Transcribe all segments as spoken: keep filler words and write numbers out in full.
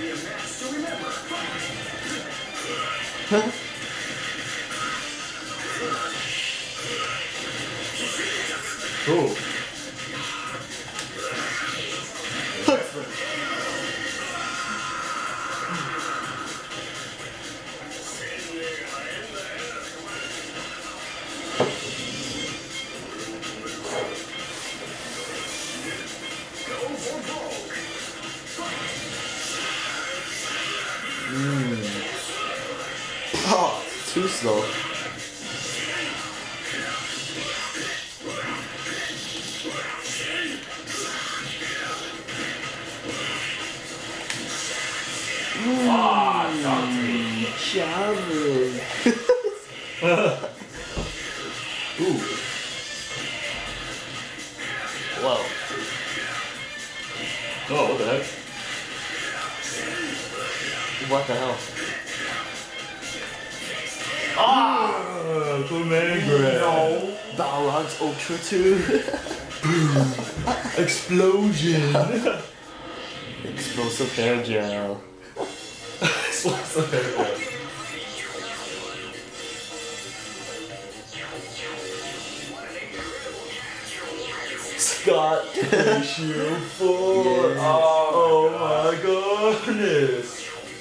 Cool. Mm. Oh, too slow. Ah, Dante. Challenge. Ooh. Whoa. Oh, what the heck? What the hell? Ah! Clemangre. No. Balrog's Ultra two. Explosion. Explosive hair gel. Explosive hair gel. Scott ratio four. Yeah. Oh, my goodness.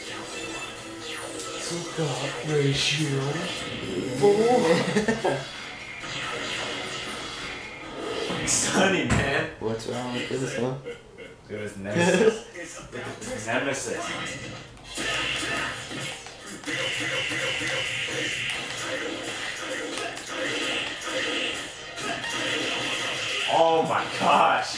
Scott ratio four. Sunny, man. What's wrong with this, huh? It was Nemesis. Nemesis. Oh my gosh.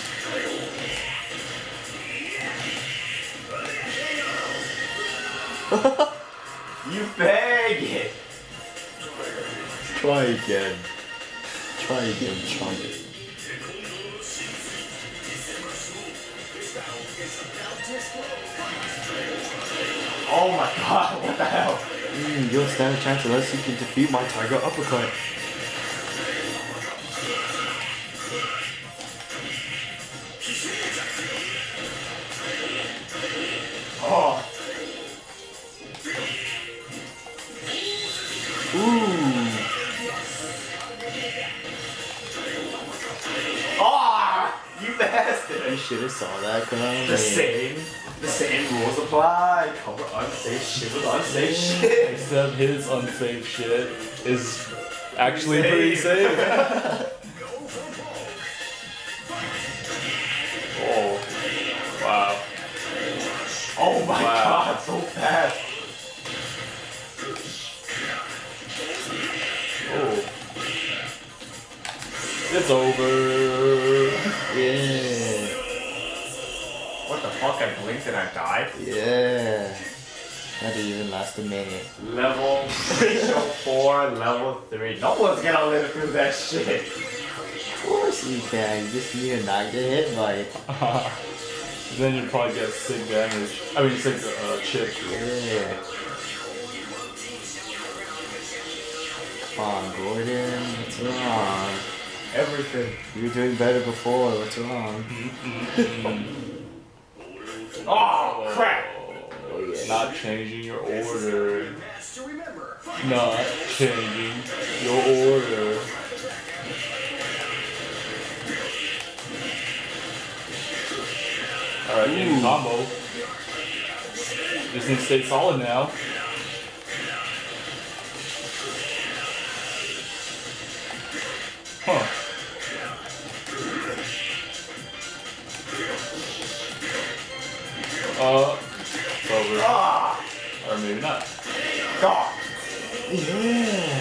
You faggot. Try again. Try again, chump. Oh my god, what the hell? Mm, you don't stand a chance unless you can defeat my Tiger Uppercut. Oh. Ooh. Ah, you bastard. I should have saw that coming. The same, the same rules apply. Cover unsafe shit with unsafe shit. Except his unsafe shit is actually pretty safe. Oh, wow. Oh my Wow. god, so fast. Oh. It's over. Yeah. What the fuck, I blinked and I died? Yeah. That didn't even last a minute. Level ratio four, level three. No one's gonna live through that shit. Of course you can. You just need to not get hit by it. Then you probably get sick damage. I mean, sick uh, chip. Yeah. Come on, Gordon. What's wrong? Everything. You were doing better before. What's wrong? Oh, crap. Oh, yeah. Not changing your order. Not changing your order. Alright, in combo. Just need to stay solid now. Huh. Uh, it's over. Ah, Or maybe not. God. Yeah.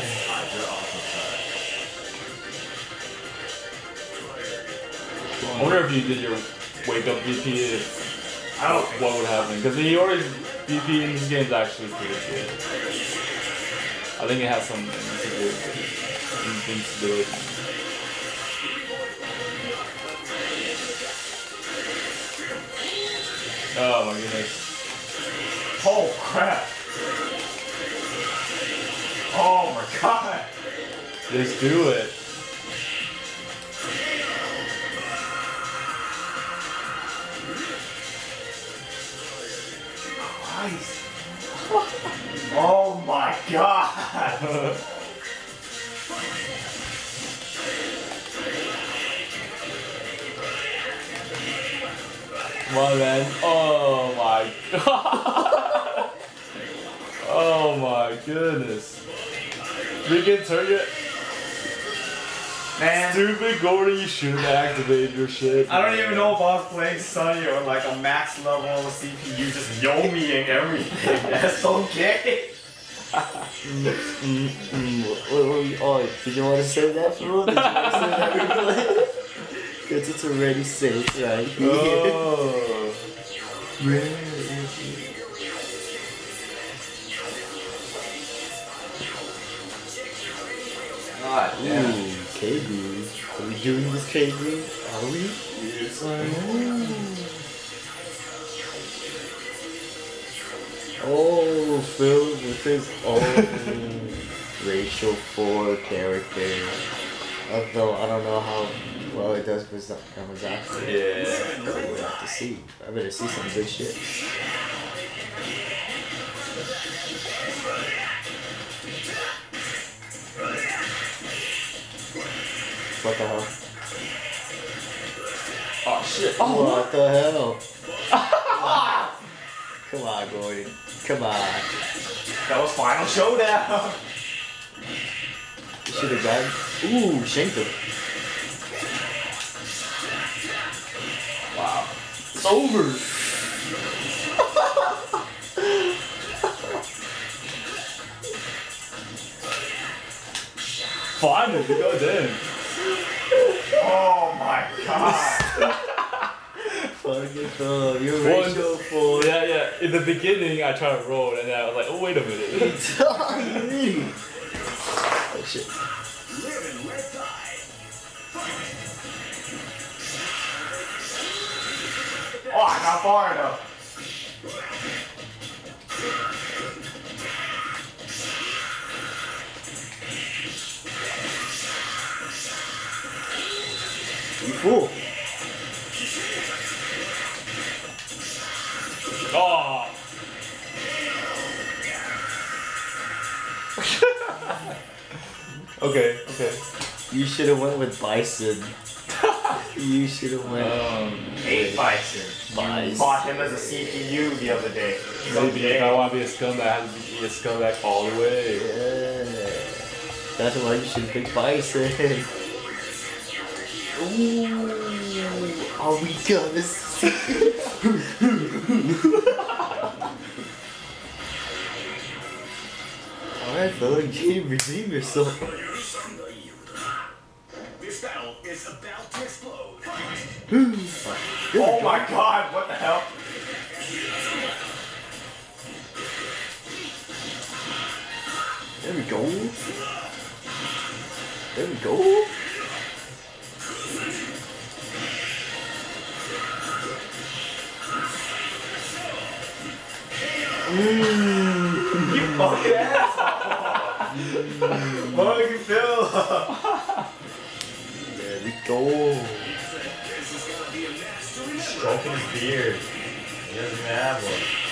I wonder if you did your wake up V P, if, I don't think what would happen. Because the Iori's V P in this game is actually pretty good. I think it has some invincibility. invincibility. Oh my goodness. Oh crap! Oh my god! Just do it. Christ. Oh my god. Come on, man. Oh my god. Oh my goodness. Freaking target. Man. Stupid Gordon, you shouldn't activate your shit. I don't even know if I was playing Sunny or like a max level C P U just yomiing everything. That's okay. mm, mm, mm. Oh, did you want to say that, fool? Did you want to say that replay? Because it's already safe, right? Oh. God damn. Ooh, K B. Are we doing this, K B? Are we? Yes, Oh, Phil with his own racial four character. Although I don't know how well it does with Kamazaki. Yeah. We'll have to see. I better see some good shit. What the hell? Oh shit. Oh, What the hell? Come on, Gordon. Come on. That was Final Showdown. You should have gotten. Ooh, shanked him. Wow. it's over. Finally, goddamn. Oh my god. Fucking Phil, you're One- racial for. Yeah, yeah. In the beginning, I tried to roll, and then I was like, oh, wait a minute. Oh shit. Oh, not far enough. You fool. Oh. okay, okay. You should have went with Bison. You should have went. Um, Eight Bison. Bison. Bought him as a C P U the other day. maybe if I want to be a scumbag, I have to be a scumbag all the way. Yeah. That's why you should pick Bison. Ooh. Are we gonna see? Alright, fella, you can redeem yourself. This battle is about to explode. Oh my god, what the hell? There we go. There we go. Mm. You fucking asshole. Fucking Phil. There we go. Stroking his beard. He doesn't even have one.